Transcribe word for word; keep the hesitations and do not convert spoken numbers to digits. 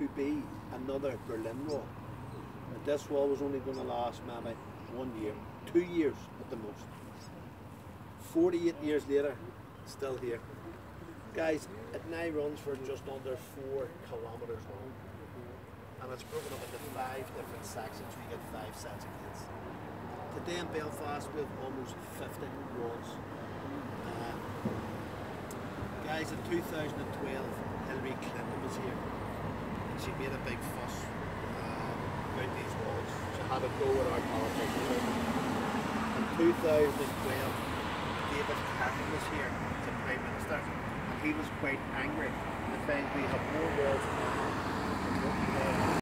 to be another Berlin Wall. But this wall was only going to last maybe one year, two years at the most. forty-eight years later, still here. Guys, it now runs for just under four kilometres long. And it's broken up into five different sections. We get five sets of gates. Today in Belfast we have almost fifty walls. Uh, guys, in two thousand twelve, Hillary Clinton was here. And she made a big fuss uh, about these walls. She had a go at our politics. In two thousand twelve, David Cameron was here as a Prime Minister, and he was quite angry. In fact, we have more walls now than what we had